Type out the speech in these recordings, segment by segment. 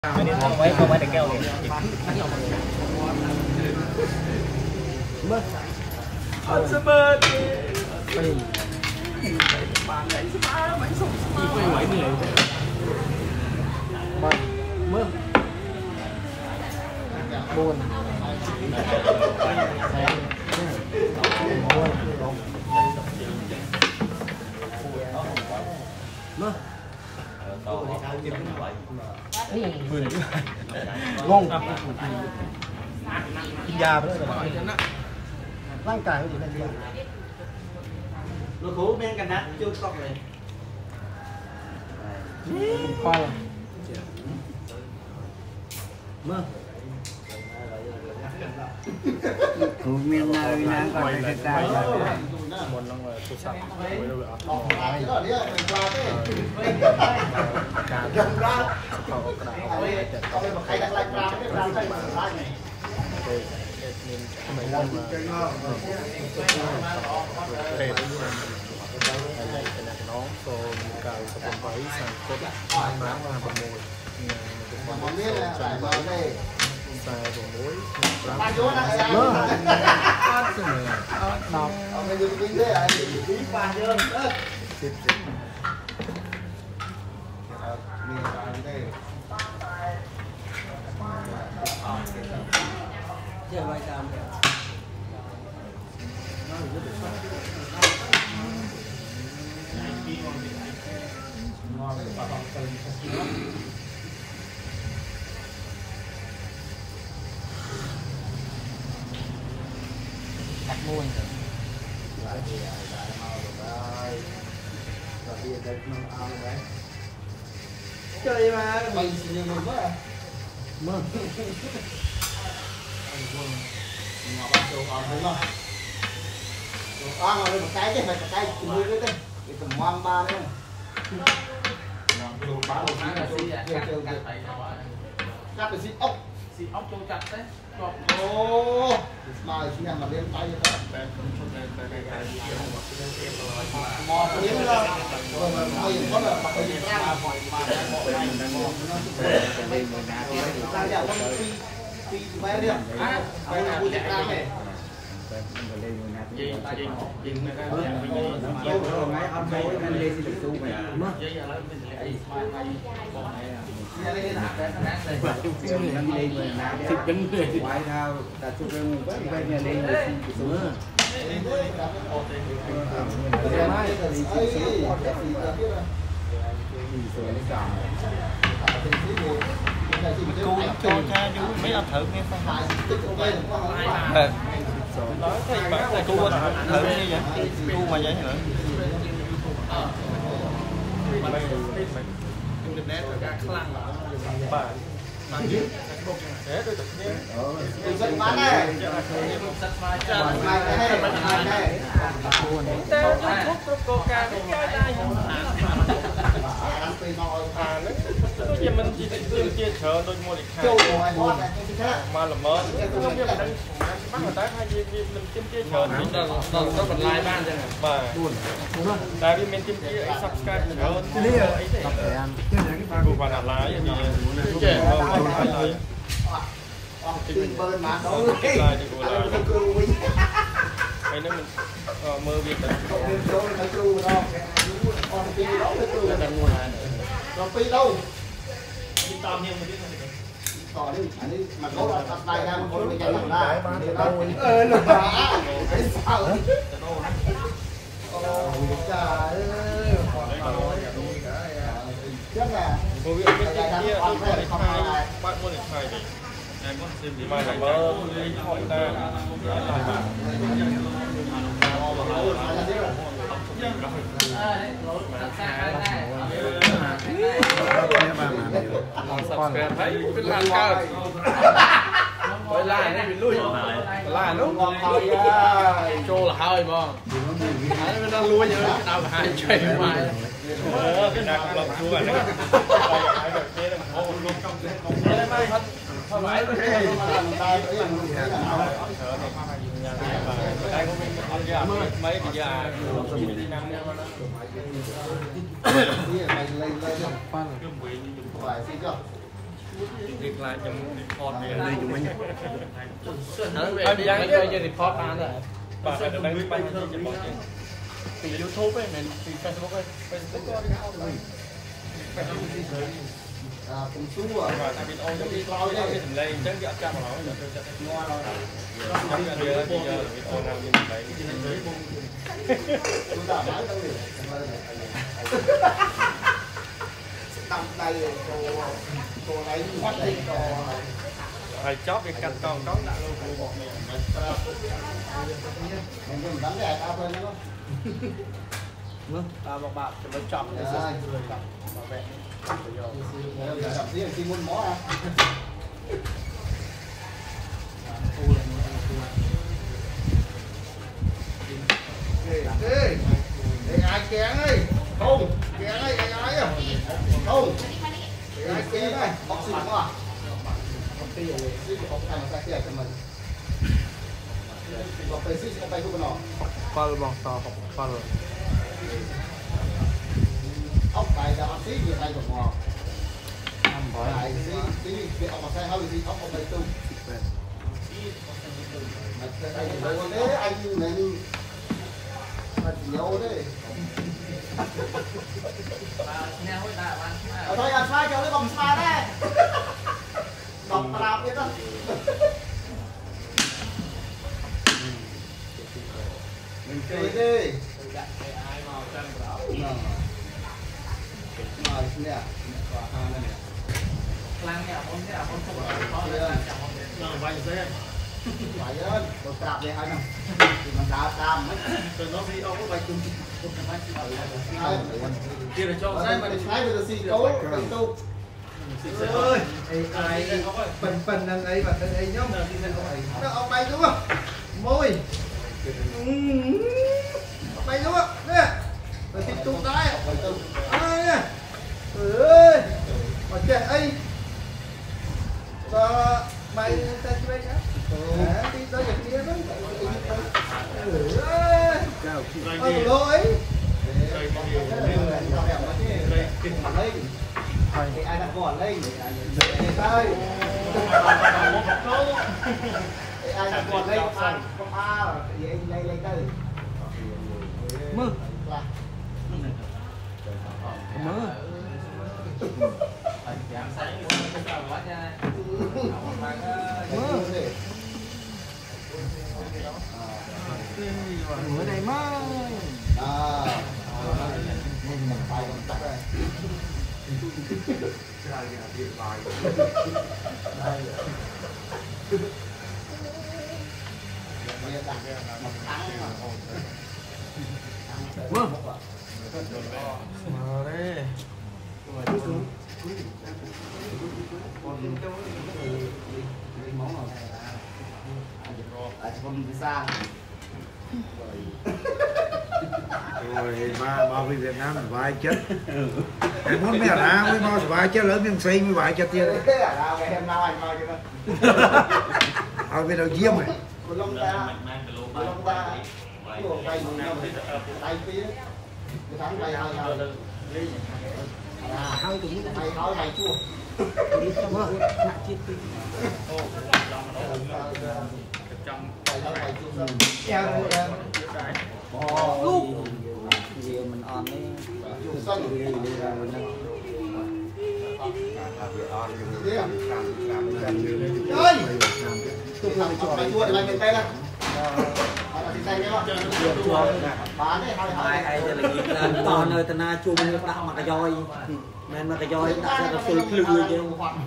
không phải được kêu liền mất sẽ bớt bạn ấy sẽ ba mấy số quay quậy như vậy mơ buồn mơ ngon kinh da đóร่างกายมันเป็นยังเราคูแม่งกันนะจุดตอกเลยคอยเมื่อคูเมียนนาวินาก่อนจะตายมนลงเลยตุสับไว้เลยอ๋อก็เนี่ยเป็นปลาเนี่ยการยังปลาเขากระดาษเอาไปบอกใครดักไล่ปลาไม่ปลาใช่ไหมปลาไงไม่ได้มาเตะน้องโซนกาวสปอนไว้สั่งกดน้ำมาประมูลเนี่ยเป็นจังหวะใส่ผมมุ้ยปลาโยนอะไรเมื่อปลาเสมอดอกเอาไปดูกินได้อะไรปลาเยอะสิบมีปลาได้เจ้าไว้ตามตัดม้วนchơi mà mình chỉ nhiều người quá mơ ngõ bắt đầu còn thấy không con mà một cái chứ phải một cái nuôi cái đấy cái tầm ngoan ba đấy bán một cái là cắt được xịt ốc cho chặt đấy ô mà chỉ là lên tay thôi mò miếng ra rồi mà mày có là mặc cái gì ra hỏi mà ra giờ con phi bé đi bây giờ vui ra này cô cho cha chú mấy anh thử nghe không nói thấy bạn là cô anh thử như vậy cô mà vậy nữa mình chỉ chia sẻ đôi mua lịch mà là mới không biết mình bắt người ta hay gì mình chia sẻ nó còn like ban cho mà tại vì mình chia sẻ subscribe nữa cô bạn làm like gì cái nữa mình mơ việc đấy còn phi đâu to nhiều một chút to đi mà có là tập tay ra một cái chạy ra lục bả cái sao trời ơi chắc là cô biết cái kia tôi có để khai bạn muốn để khai thì em muốn xem thì mai mơ hỏi ta subscribe thấyเป็นล้านเก้าไปไล่ได้เป็นลุยไล่ลูกโจlà hơi mà nó đang lui vậy đâu mà hai chơi mà cái nào cũng lọc xuống rồi đó không phải đây có mấy cái già đi năm phải xin chưa việc lại trong report này đây chúng mình đi ăn cái report ăn rồi bà phải đánh bay cho bọn từ YouTube ấy nên từ Facebook ấy cùng xu à và tại vì ôi nó đi coi đây thì lấy chắc cái cha mà nó giờ tôi sẽ ngon rồi chắc là bây giờ video nào như vậy chúng ta bán đâu được tầm đây cô lấy mắt đi phải chót cái cắt con có đã luôn của bọn mình đánh đẹp tao thôi nữa taoบอกbạnจะมาจับเลยbảo vệ gặp gì thì muốn mó à ê ai kén ấy không kén ấy ai à không ai kén này bóc xịt không à bóc xịt rồi xịt không thành ra cái cho mình bócไปxịt khôngไปทุกคนหรอ Pal bang tao học pal ốc bài là xí gì tay của mò bài xí cái ông mà sai hơi gì ốc ông bài tung đây là đấy anh này mà nhiều đấy thôi ăn sai cho nó bầm sai đấy bầm làm biết đó mình chơi đi rồi nè lang nè con không vay xe phải lên đồ trạp đây hai năm thì mình đào tam rồi nó đi ông có vay chung kia là cho đây mà để sai bây giờ xì cấu cái tu ơi ai phần đang ấy và đang ấy nhá nó ông bay đúng không môi ông bay đúng không nè rồi thì tu tay ai nè ơi mà kệ ấy và bay ta chơi nhá đi tới giờ kia đó ơi đồ ấy thì ai đặtก่อนlên đây ai đặtก่อนlên con a thì anh lấy đây mơ ở đây mà bài còn tắt đây mở đây con xa rồi ba về Việt Nam vài chết em muốn mẹ ra mới bao vài chết lớn miếng xây mới vài chết tiền em nào anh bao nhiêu ở bên đầu diêm này lông ta tay tay phía cái thắng tay hai hai tay nói tay chua lúc gì mình on đấy ơi tục làm mày chua thì mày miền tây này bán đấy hai giờ là toàn nơi ta na chua mình đặt mặt cái roi men mặt cái roi đặt ra cái phơi lư chứ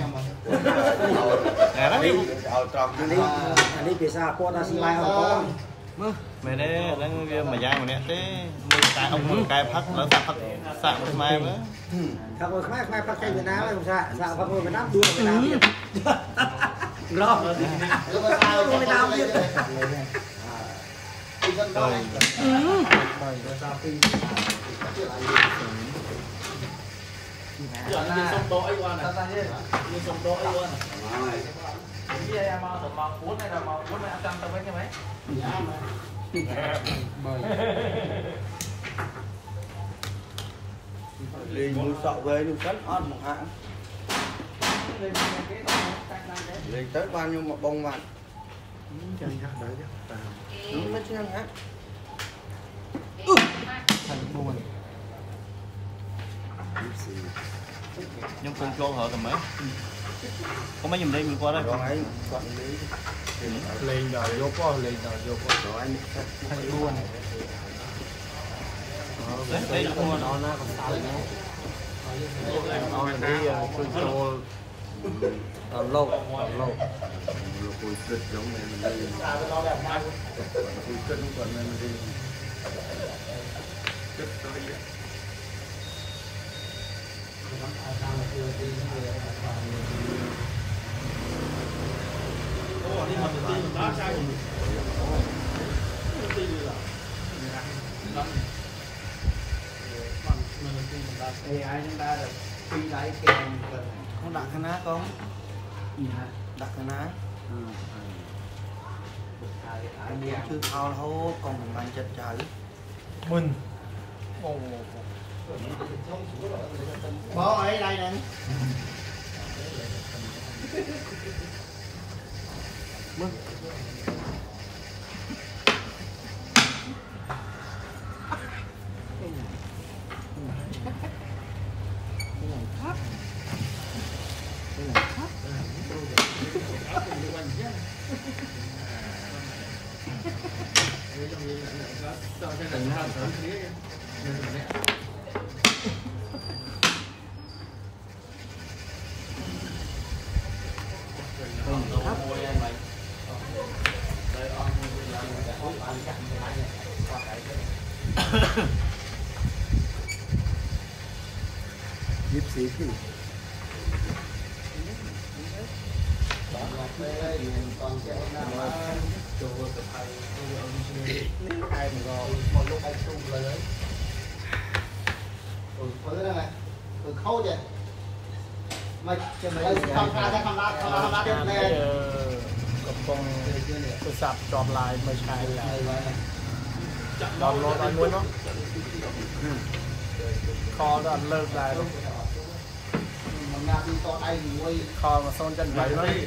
anh đi phía xa qua ta xi mai không có mày đấy đang mà giang mà nè thế cái ông một cái phát nó sạc một mai nữa không rồi khai phát cây Việt Nam không xa xa phát người Việt Nam đua Việt Nam biết rồi Việt Nam biết như sông đỗ ấy qua này như sông đỗ ấy qua này cái em màu cuốn này là màu cuốn này ăn tao với cái mấy đi mua sọ về đi cắt ăn một hãng lên tới bao nhiêu một bông mặt Chân hát đấy chứ. đúng mấy chân hát thành buồn nhưng con cho họ tầm mấy có mấy dùm đây mình qua đây rồi ấy quản lý lên đòi vô có lên đòi vô có rồi anh thành buồn đây là con nó còn sao nữa nó đi control lâu Rồi cùi cứt giống này mình đi. Cùi cứt không còn này mình đi. Cứt tới vậy. ai chúng ta được phi lại kèm con đặt cái ná con đặt cái ná chưa thao thôi còn mình đang chết trời mình bỏ ở đây nè Nhíp xí thì. ai mà rồi một lúc anh tung lời đấy phứ đây này khâu vậy mày không ra đi này កំពុងទូរស័ព្ទជាប់ live មើលឆ្ងាយឡើយដល់លោតឲ្យមួយមកខលដល់លើកដែរ mình ra đi to đây thì nuôi ខលមក0.8មក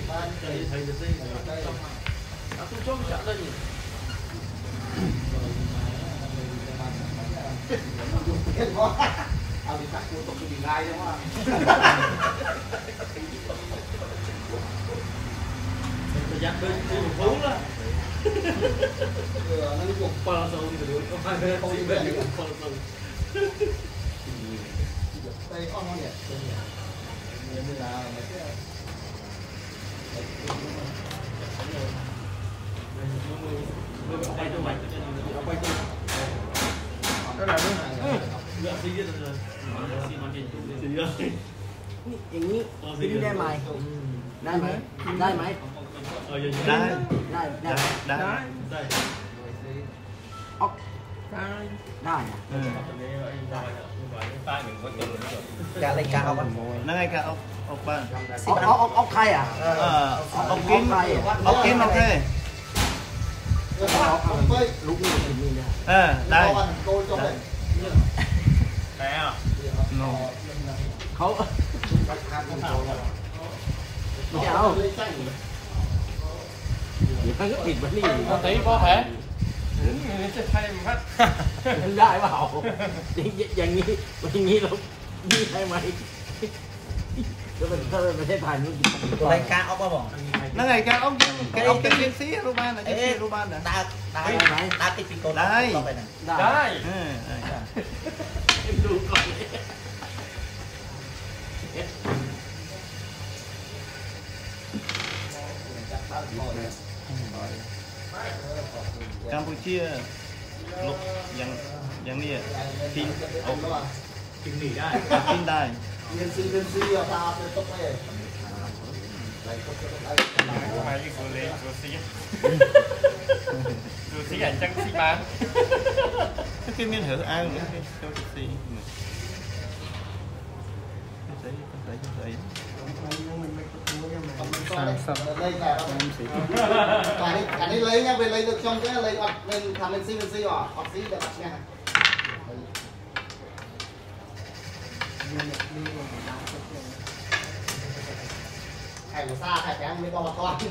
biết quá à vì các cô tục bị ngay đúng không dắt bên phú đó nó đi cùng qua sâu thì được có hai bên không bên được qua sâu đây có ngon nhỉ như là mấy cái quay cho mày quay cho cái này ngựa xí rồi xí mà nhìn xí rồi อย่างนี้กินได้ไหมได้ไหมได้ไหมได้ได้ได้ได้ได้ออกได้ได้อะ tay mình có tiền กาอะไรกาเอาบ้าง nó ngay cả ốc bạn เอาใครอ่ะ ốc kim ốc kim ok không bơi ลูกนี่กินนี่ได้ đây cô cho mình đây à no เขา ไม่เอาเดี๋ยวเขาก็ผิดวันนี้ có tí có thểจะthay một phát ได้เปล่าอย่างนี้เรานี่ได้ไหมก็เป็นประเทศไทยมันกินตัวรายการเอาป่ะบอก nó ngày cả ốc cái ốc cái viên xí ruban là cái ruban này ได้ไหมได้ติดปีโกได้ได้ ดูก่อน Campuchia lúc yang ni pin pin niได้ pin ได้ viên si ở tao sẽ tốt này mày vừa lên vừa xí vừa xí ảnh trăng xí bán cái miếng thử ăn nữa cho cái xí cái đây là cái này lấy nha về lấy được trong cái lấy hoặc mình thằng mình si hoặc si được nha Thầy của xa thầy kém mới bo bà con.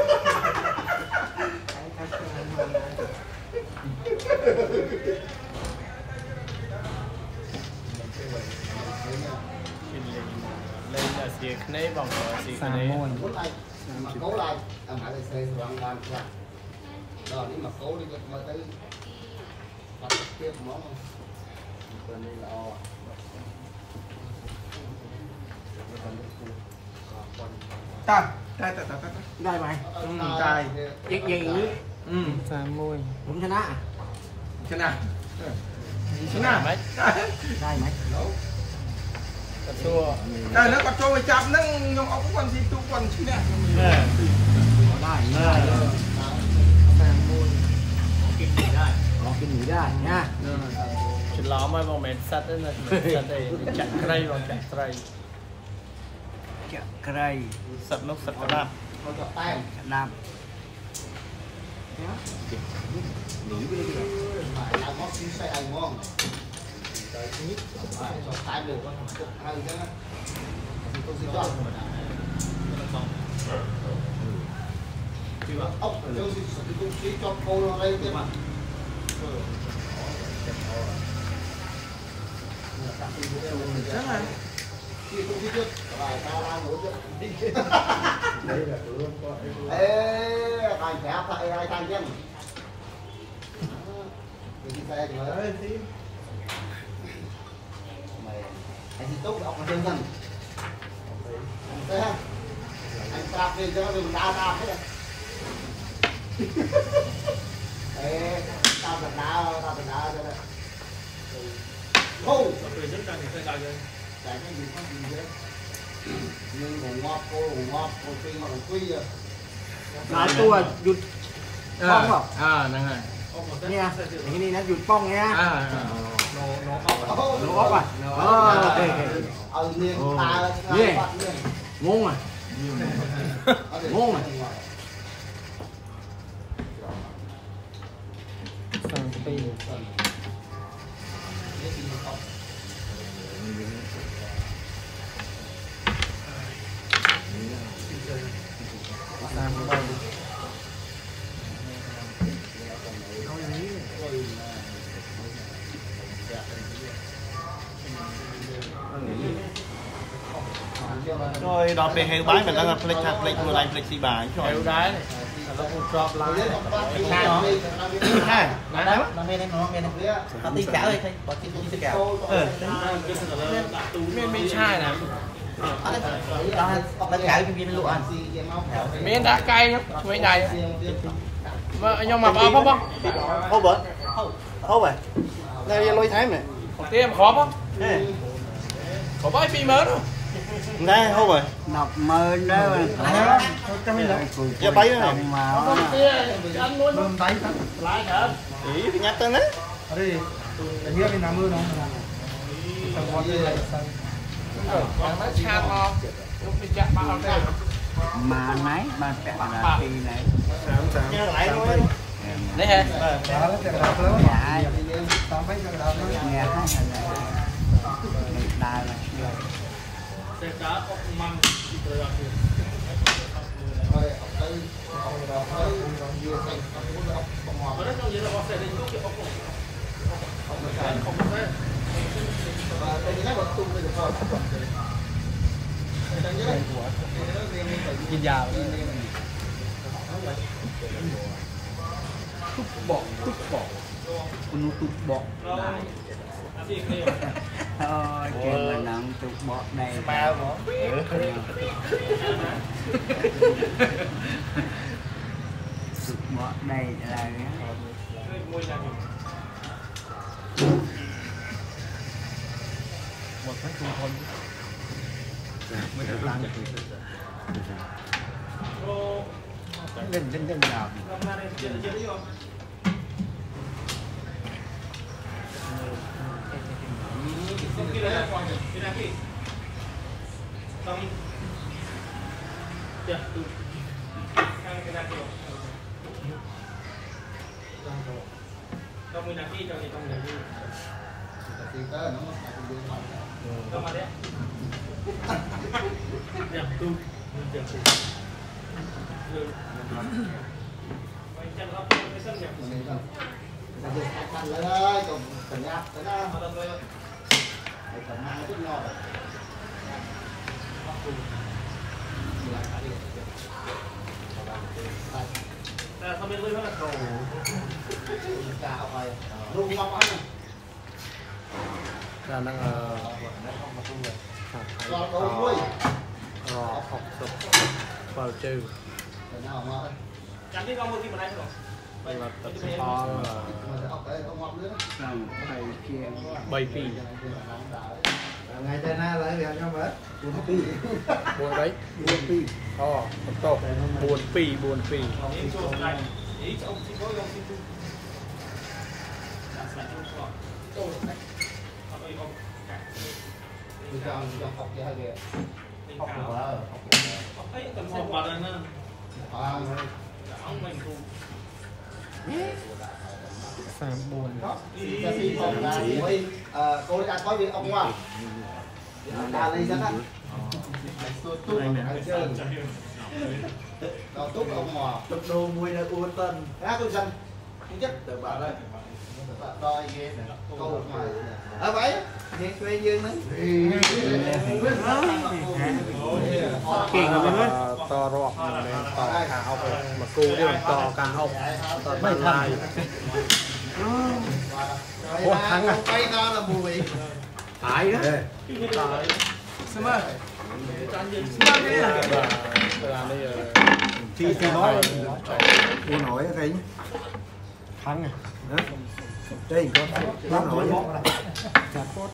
lên là xìa khné bằng xìa khné Muốn lại mà cố lại em hãy xây dựng hoàn toàn rồi đi mà cố đi mà tới bắt tiếp món còn đây là o ta Đây mày. Trai. อย่างนี้ 30 ผมชนะ thế nào mấy ได้ไหม cà chua đây nó còn cho mày chạm nó nhóm ống còn gì tu còn chứ nè ได้ลองกินหมูได้นะ chụp ló mà bằng mệt sắt đấy là sắt đây chặt cây bằng chặt cây ใคร sắt lúc sắt cái đạp rồi gặp tay น้ phải là món xin xây ai ngon phải cho tay được hay chứ tôi xin cho ốc tôi xin cho cô nó đây chứ mà chắc là khi tôi đi trước rồi tao ra ngủ trước đây là cửa con ê tài trẻ tại ai tài nhân đi xe thì mới mày anh thì tốt ông là dân dân thấy không anh trap lên cho mình đa đa hết rồi ê tao cần đá cho đây không chạy cái gì có gì đấy nhưng ngủ ngọt cô tuy mà còn quy rồi ำหลายตัวหยุดป้องเปล่านั่งไงเนี่ยอย่างนี้นะหยุดป้องเนี่ยนะ nó หนูออฟอ่ะโอเค liền ta Yeah. bắt liền งงอ่ะ Ngon à? rồi đọt về heo bái mình đang là flex hạt flex vừa lại flex xì bài rồi heo đá này nó cũng drop lại ha nó men nó men nó tí cả ơi bỏ tí tí cả ไม่ใช่นะ nó cả cái viên lụa มีđá cay nhá mấy này mà nhưng mà bao không không hô bữa hô vậy đây lôi thái này tiêm khó không khó bao phi mới đâu đây hô vậy nọc mơ đó giờ bay rồi mà bơm tay lại hả ý bị nhát tên đấy đây là cái nam mưa nó nó cha to lúc đi chạm bao đây mà nấy mà phải là kỳ này nghe lại thôi đấy hả đó là cái đạp lớn dạ tao mấy cái đạp lớn nghe hai đài này xe cá có măng rồi là rồi tới vừa thành ông hòa ở đó trong gì là có xe đi chút không và cái này là tung được rồi nhìn vào tút bỏ con tút bỏ thôi kêu mà nặng tút bỏ đây bao bỏ tút bỏ đây là một cái trung thôn lên nào trong mình là khi trong thì trong này đi thì tới nó mất lại đường mà trong mà đấy đẹp tu Ăn lên ơi, còn cần nhạt tới nào. Cần mang chút ngọt. Không biết lưỡi nó là cầu. Cào rồi. Luôn ngọt ăn. là đang Ngọt đâu vui. học tập vào trừ Nào ngọt. Chẳng biết con mua gì mà đây không? đây là tập to bay phi ngày tây na lại việc cho mấy buồn đấy buồn phi to to buồn phi Ý chỗ này, ý chỗ ông xin lỗi ông xin chung. Học gì hay kìa? Học quá. Học ấy tầm học vào đây nữa. Ông mình cùng. Phạm buồn Khi phòng là cô đi ăn có việc ông qua. Đà lên rất á. Tút ăn chơi. Rồi tút ông mò. tập đồ mùi là uốn tân Á tôi dân. Cũng chất. tự bảo đây Đòi ghê. Câu mà. Ở vậy. nghe quê dương đấy to rọt to cả học mà cô đi làm to cả học mấy thằng Ủa thằng à? Quay ra là mùi. ai đó thì nói cô nói thấy thắng đây có nói